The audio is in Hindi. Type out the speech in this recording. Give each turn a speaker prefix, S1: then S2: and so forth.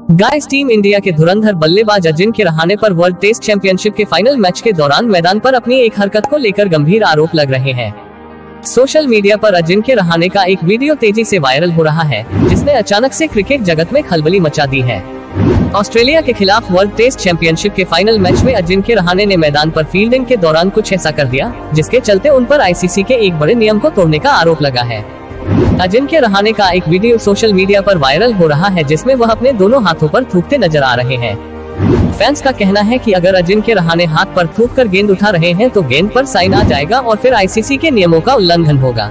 S1: गाइस, टीम इंडिया के धुरंधर बल्लेबाज अजिंक्य रहाणे पर वर्ल्ड टेस्ट चैंपियनशिप के फाइनल मैच के दौरान मैदान पर अपनी एक हरकत को लेकर गंभीर आरोप लग रहे हैं। सोशल मीडिया पर अजिंक्य रहाणे का एक वीडियो तेजी से वायरल हो रहा है, जिसने अचानक से क्रिकेट जगत में खलबली मचा दी है। ऑस्ट्रेलिया के खिलाफ वर्ल्ड टेस्ट चैंपियनशिप के फाइनल मैच में अजिंक्य रहाणे ने मैदान पर फील्डिंग के दौरान कुछ ऐसा कर दिया, जिसके चलते उन पर आईसीसी के एक बड़े नियम को तोड़ने का आरोप लगा है। अजिंक्य रहाणे का एक वीडियो सोशल मीडिया पर वायरल हो रहा है, जिसमें वह अपने दोनों हाथों पर थूकते नजर आ रहे हैं। फैंस का कहना है कि अगर अजिंक्य रहाणे हाथ पर थूक कर गेंद उठा रहे हैं तो गेंद पर साइन आ जाएगा और फिर आईसीसी के नियमों का उल्लंघन होगा।